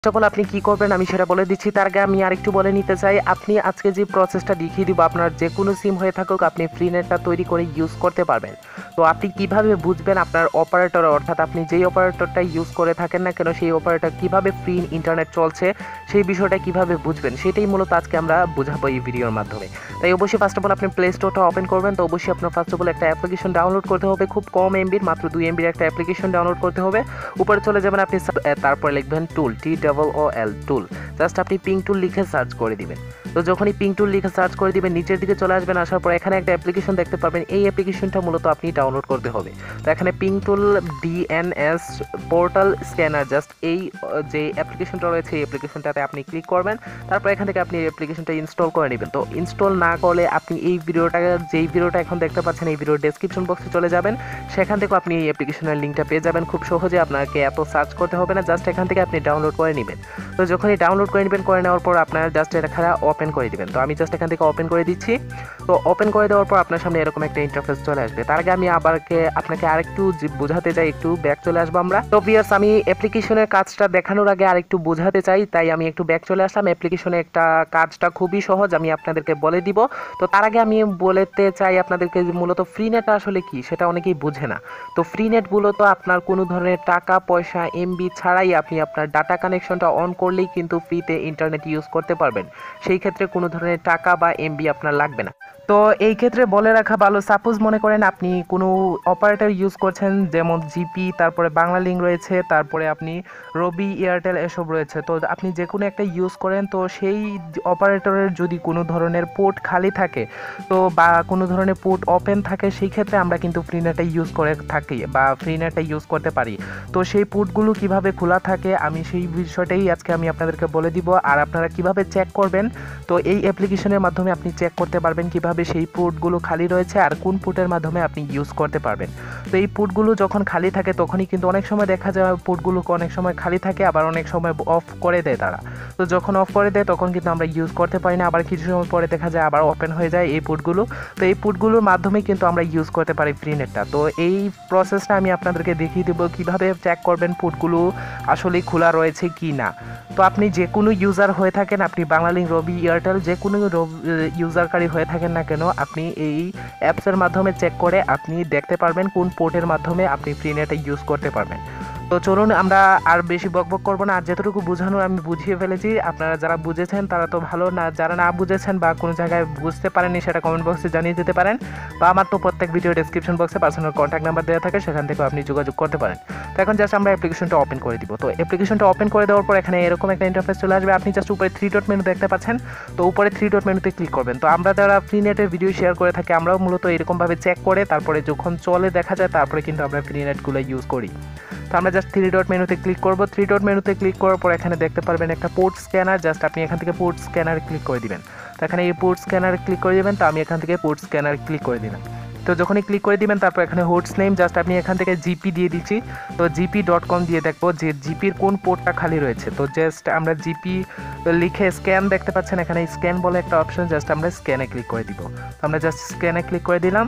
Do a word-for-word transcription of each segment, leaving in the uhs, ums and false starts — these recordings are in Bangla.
ফার্স্ট অফ অল আপনি কি করবেন আমি সেটা বলে দিচ্ছি। তার আগে আমি আরেকটু বলে নিতে চাই, আপনি আজকে যে প্রসেসটা দেখিয়ে দিব আপনার যে কোনো সিম হয়ে থাকুক আপনি ফ্রি নেটটা তৈরি করে ইউজ করতে পারবেন। তো আপনি কিভাবে বুঝবেন আপনার অপারেটর অর্থাৎ আপনি যেই অপারেটরটা ইউজ করে থাকেন না কেন সেই অপারেটর কিভাবে ফ্রি ইন্টারনেট চলছে সেই বিষয়টা কিভাবে বুঝবেন সেটাই মূলত আজকে আমরা বোঝাবো এই ভিডিওর মাধ্যমে। তাই অবশ্যই ফার্স্ট অফ অল আপনি প্লে স্টোরটা ওপেন করবেন। তো অবশ্যই আপনার ফার্স্ট অফ অল একটা অ্যাপ্লিকেশন ডাউনলোড করতে হবে, খুব কম এমবির মাত্র দুই এমবির একটা অ্যাপ্লিকেশন ডাউনলোড করতে হবে। উপরে চলে যাবেন আপনি, তারপরে লিখবেন tool, T double O L tool. Just আপনি পিং টুল লিখে সার্চ করে দিবেন। তো যখনই পিং টুল লিখে সার্চ করে দিবেন নিচের দিকে চলে আসবেন, আসার পর এখানে একটা অ্যাপ্লিকেশন দেখতে পাবেন, এই অ্যাপ্লিকেশনটা মূলত আপনি ডাউনলোড করতে হবে। তো এখানে ping tool DNS portal scanner, just এই যে অ্যাপ্লিকেশনটা রয়েছে এই অ্যাপ্লিকেশনটাতে আপনি ক্লিক করবেন। তারপর এখান থেকে আপনি অ্যাপ্লিকেশনটা ইনস্টল করে নেবেন। তো ইনস্টল না করলে আপনি এই ভিডিওটা যেই ভিডিওটা এখন দেখতে পাচ্ছেন এই ভিডিওর ডেসক্রিপশন বক্সে চলে যাবেন, সেখান থেকে আপনি এই অ্যাপ্লিকেশনের লিঙ্কটা পেয়ে যাবেন। খুব সহজে, আপনাকে এত সার্চ করতে হবে না, জাস্ট এখান থেকে আপনি ডাউনলোড করে নেবেন। তো যখনই ডাউনলোড করে নেবেন, করে নেওয়ার পর আপনার জাস্ট এটা খারাপ ওপেন করে দিবেন। তো আমি জাস্ট এখান থেকে ওপেন করে দিচ্ছি। তো ওপেন করে দেওয়ার পর আপনার সামনে এরকম একটা ইন্টারফেস চলে আসবে। তার আগে আমি আবার আপনাকে আরেকটু বোঝাতে চাই, একটু ব্যাক চলে আসবো আমরা। তো ভিউয়ার্স, আমি অ্যাপ্লিকেশনের কাজটা দেখানোর আগে আরেকটু বোঝাতে চাই, তাই আমি একটু ব্যাক চলে আসলাম। অ্যাপ্লিকেশনে একটা কাজটা খুবই সহজ, আমি আপনাদেরকে বলে দিব। তো তার আগে আমি বলতে চাই আপনাদেরকে মূলত ফ্রি নেট আসলে কি সেটা অনেকেই বোঝে না। তো ফ্রি নেট মূলত আপনার কোনো ধরনের টাকা পয়সা এমবি ছাড়াই আপনি আপনার ডাটা কানেকশনটা অন করলেই কিন্তু ফ্রিতে ইন্টারনেট ইউজ করতে পারবেন। সেই ক্ষেত্রে কোনো ধরনের টাকা বা এমবি আপনার লাগবে না। তো এই ক্ষেত্রে বলে রাখা ভালো, সাপোজ মনে করেন আপনি কোনো অপারেটর ইউজ করছেন, যেমন জিপি, তারপরে বাংলালিংক রয়েছে, তারপরে আপনি রবি, এয়ারটেল এসব রয়েছে। তো আপনি যে কোনো একটা ইউজ করেন, তো সেই অপারেটরের যদি কোনো ধরনের পোর্ট খালি থাকে তো বা কোনো ধরনের পোর্ট ওপেন থাকে, সেই ক্ষেত্রে আমরা কিন্তু ফ্রি নেটটা ইউজ করে থাকি বা ফ্রি নেটটা ইউজ করতে পারি। তো সেই পোর্টগুলো কিভাবে খোলা থাকে আমি সেই বিষয়টাই আজকে আমি আপনাদেরকে বলে দিব। আর আপনারা কিভাবে চেক করবেন, তো এই অ্যাপ্লিকেশনের মাধ্যমে আপনি চেক করতে পারবেন কিভাবে সেই পোর্টগুলো খালি রয়েছে আর কোন পোর্টের মাধ্যমে আপনি ইউজ করতে পারবেন। তো এই পোর্টগুলো যখন খালি থাকে তখনই কিন্তু অনেক সময় দেখা যায় পোর্টগুলো অনেক সময় খালি থাকে, আবার অনেক সময় অফ করে দেয় তারা। তো যখন অফ করে দেয় তখন কিন্তু আমরা ইউজ করতে পারি না, আবার কিছু সময় পরে দেখা যায় আবার ওপেন হয়ে যায় এই পোর্টগুলো। তো এই পোর্টগুলোর মাধ্যমে কিন্তু আমরা ইউজ করতে পারি ফ্রি নেটটা। তো এই প্রসেসটা আমি আপনাদেরকে দেখিয়ে দেবো কিভাবে চেক করবেন পোর্টগুলো আসলে খোলা রয়েছে কি না। তো আপনি যে কোনো ইউজার হয়ে থাকেন, আপনি বাংলালিংক, রবি, এয়ারটেল যে কোনো ইউজারকারী হয়ে থাকেন না কেন, আপনি এই অ্যাপসের মাধ্যমে চেক করে আপনি দেখতে পারবেন কোন পোর্টের মাধ্যমে আপনি ফ্রি নেটে ইউজ করতে পারবেন। তো চলুন আমরা আর বেশি বকবক করবো না, আর যেটুকু বোঝানো আমি বুঝিয়ে ফেলেছি। আপনারা যারা বুঝেছেন তারা তো ভালো, না যারা না বুঝেছেন বা কোনো জায়গায় বুঝতে পারেননি সেটা কমেন্ট বক্সে জানিয়ে দিতে পারেন, বা আমার তো প্রত্যেক ভিডিও ডেসক্রিপশন বক্সে পার্সোনাল কন্ট্যাক্ট নাম্বার দেওয়া থাকে, সেখান থেকেও আপনি যোগাযোগ করতে পারেন। তো এখন জাস্ট আমরা অ্যাপ্লিকেশনটা ওপেন করে দিব। তো অ্যাপ্লিকেশনটা ওপেন করে দেওয়ার পর এখানে এরকম একটা ইন্টারফেস চলে আসবে। আপনি জাস্ট উপরে থ্রি ডট মেনু দেখতে পাচ্ছেন, তো উপরে থ্রি ডট মেনুতে ক্লিক করবেন। তো আমরা যারা ফ্রি নেটের ভিডিও শেয়ার করে থাকি আমরাও মূলত এরকমভাবে চেক করে তারপরে যখন চলে দেখা যায় তারপরে কিন্তু আমরা ফ্রি নেটগুলো ইউজ করি। তো আমরা জাস্ট থ্রি ডট মেনুতে ক্লিক করব। থ্রি ডট মেনুতে ক্লিক করার পর এখানে দেখতে পারবেন একটা পোর্ট স্ক্যানার, জাস্ট আপনি এখান থেকে পোর্ট স্ক্যানারে ক্লিক করে দিবেন। তো এখানে এই পোর্ট স্ক্যানারে ক্লিক করে দিবেন। তো আমি এখান থেকে পোর্ট স্ক্যানারে ক্লিক করে দিলাম। তো যখনই ক্লিক করে দিবেন তারপর এখানে হোস্ট নেম, জাস্ট আপনি এখান থেকে জিপি দিয়ে দিচ্ছি। তো জিপি ডট কম দিয়ে দেখবো যে জিপির কোন পোর্টটা খালি রয়েছে। তো জাস্ট আমরা জিপি লিখে স্ক্যান দেখতে পাচ্ছেন, এখানে স্ক্যান বলে একটা অপশন, জাস্ট আমরা স্ক্যানে ক্লিক করে দিব। তো আমরা জাস্ট স্ক্যানে ক্লিক করে দিলাম।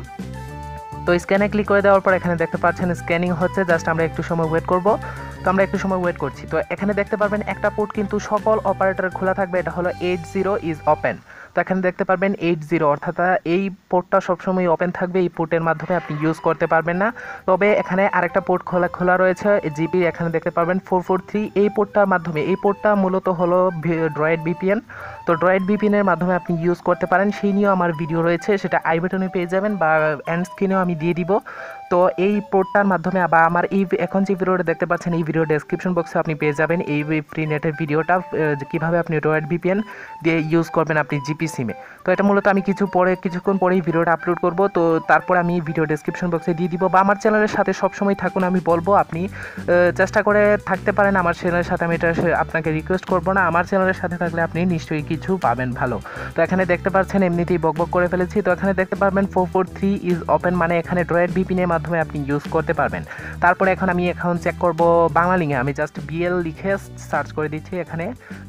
তো স্ক্যানে ক্লিক করে দেওয়ার পর এখানে দেখতে পাচ্ছেন স্ক্যানিং হচ্ছে, জাস্ট আমরা একটু সময় ওয়েট করব। তো আমরা একটু সময় ওয়েট করছি। তো এখানে দেখতে পারবেন একটা পোর্ট কিন্তু সকল অপারেটর খোলা থাকবে, এটা হলো এইট জিরো ইজ ওপেন। তো এখানে দেখতে পারবেন এইট জিরো, অর্থাৎ এই পোর্টটা সবসময় ওপেন থাকবে, এই পোর্টের মাধ্যমে আপনি ইউজ করতে পারবেন না। তবে এখানে আরেকটা পোর্ট খোলা খোলা রয়েছে জিপি, এখানে দেখতে পারবেন ফোর ফোর থ্রি, এই পোর্টটার মাধ্যমে, এই পোর্টটা মূলত হলো ড্রয়েড ভিপিএন। তো ড্রয়েড ভিপিএনের মাধ্যমে আপনি ইউজ করতে পারেন, সেই নিয়েও আমার ভিডিও রয়েছে, সেটা আই বাটনে পেয়ে যাবেন বা এন্ড স্ক্রিনেও আমি দিয়ে দিব। তো এই পোর্টটার মাধ্যমে বা আমার এই এখন যে ভিডিওটা দেখতে পাচ্ছেন এই ভিডিও ডেসক্রিপশন বক্সে আপনি পেয়ে যাবেন এই ফ্রি নেটের ভিডিওটা, কীভাবে আপনি ড্রয়েড ভিপিএন দিয়ে ইউজ করবেন আপনি জিপি সিমে। তো এটা মূলত আমি কিছু পরে কিছুক্ষণ পরেই ভিডিওটা আপলোড করব। তো তারপর আমি ভিডিও ডেসক্রিপশন বক্সে দিয়ে দিব, বা আমার চ্যানেলের সাথে সবসময় থাকুন আমি বলবো, আপনি চেষ্টা করে থাকতে পারেন আমার চ্যানেলের সাথে, আমি এটা আপনাকে রিকোয়েস্ট করবো না, আমার চ্যানেলের সাথে থাকলে আপনি নিশ্চয়ই কিছু পাবেন ভালো। তো এখানে দেখতে পাচ্ছেন এমনিতেই বকবক করে ফেলেছি। তো এখানে দেখতে পারবেন four four three is open, মানে এখানে ড্রয়েড ভিপিএনের মাধ্যমে আপনি ইউজ করতে পারবেন। তারপরে এখন আমি এখন চেক করব বাংলালিংকে, আমি জাস্ট বিএল লিখে সার্চ করে দিচ্ছি, এখানে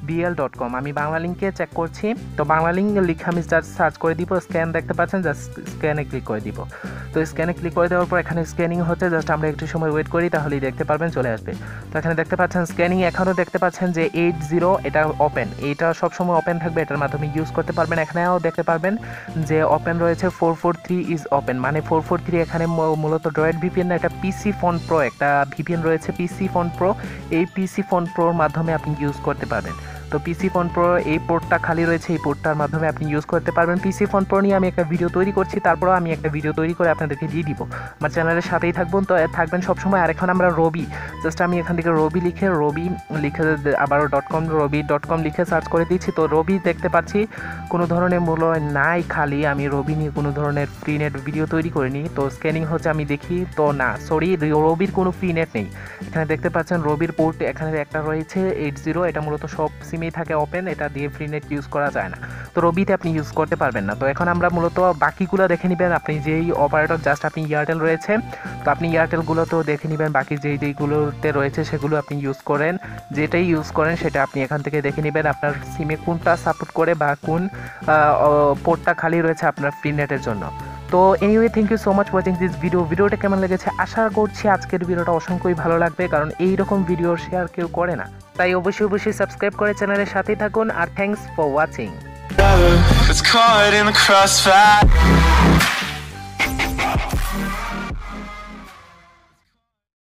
বিএল ডট কম। আমি বাংলা লিঙ্কে চেক করছি, তো বাংলা লিঙ্ক লিখে আমি জাস্ট সার্চ করে দিব, স্ক্যান দেখতে পাচ্ছেন, জাস্ট স্ক্যানে ক্লিক করে দিব। তো স্ক্যানে ক্লিক করে দেওয়ার পর এখানে স্ক্যানিং হচ্ছে, জাস্ট আমরা একটু সময় ওয়েট করি, তাহলেই দেখতে পারবেন চলে আসবে। তো এখানে দেখতে পাচ্ছেন স্ক্যানিং, এখনও দেখতে পাচ্ছেন যে এইট জিরো এটা ওপেন, এইটা সবসময় ওপেন থাকবে, এটার মাধ্যমে ইউজ করতে পারবেন। এখানেও দেখতে পারবেন যে ওপেন রয়েছে four four three is open, মানে ফোর ফোর থ্রি এখানে মূলত ড্রয়েড ভিপিএন না, একটা পিসি ফোন প্রো একটা ভিপিএন রয়েছে, পিসি ফোন প্রো। এই পিসি ফোন প্রোর মাধ্যমে আপনি ইউজ করতে পারবেন। তো পিসি ফোন প্রো এই পোর্টটা খালি রয়েছে, এই পোর্টটার মাধ্যমে আপনি ইউজ করতে পারবেন। পিসি ফোন প্রো নিয়ে আমি একটা ভিডিও তৈরি করছি, তারপরেও আমি একটা ভিডিও তৈরি করে আপনাদেরকে দিয়ে দিব। আমার চ্যানেলের সাথেই থাকবেন, তো থাকবেন সবসময়। আর এখন আমরা রবি, জাস্ট আমি এখান থেকে রবি লিখে রবি লিখে আবার ডট কম রবি ডট কম লিখে সার্চ করে দিচ্ছি। তো রবি দেখতে পাচ্ছি কোনো ধরনের মূল্য নাই, খালি আমি রবি নিয়ে কোনো ধরনের ফ্রি নেট ভিডিও তৈরি করিনি। তো স্ক্যানিং হচ্ছে, আমি দেখি, তো না সরি, রবির কোনো ফ্রি নেট নেই। এখানে দেখতে পাচ্ছেন রবির পোর্ট এখানে একটা রয়েছে এইট জিরো, এটা মূলত সব সিমেই থাকে ওপেন, এটা দিয়ে ফ্রি নেট ইউজ করা যায় না, তো রবিতে আপনি ইউজ করতে পারবেন না। তো এখন আমরা মূলত বাকিগুলো দেখে নেবেন, আপনি যেই অপারেটর, জাস্ট আপনি এয়ারটেল রয়েছে, তো আপনি এয়ারটেলগুলোতেও দেখে নেবেন, বাকি যেই যেইগুলোতে রয়েছে সেগুলো আপনি ইউজ করেন, যেটাই ইউজ করেন সেটা আপনি এখান থেকে দেখে নেবেন আপনার সিমে কোনটা সাপোর্ট করে বা কোন পোর্টটা খালি রয়েছে আপনার ফ্রি নেটের জন্য। তো anyway, thank you so much watching this video. ভিডিওটা কেমন লেগেছে আশা করছি আজকের ভিডিওটা অসংখ্যই ভালো লাগবে, কারণ এইরকম ভিডিও শেয়ার কেউ করে না, তাই অবশ্যই অবশ্যই সাবস্ক্রাইব করে চ্যানেলের সাথেই থাকুন। আর thanks for watching. It's caught in the crossfire.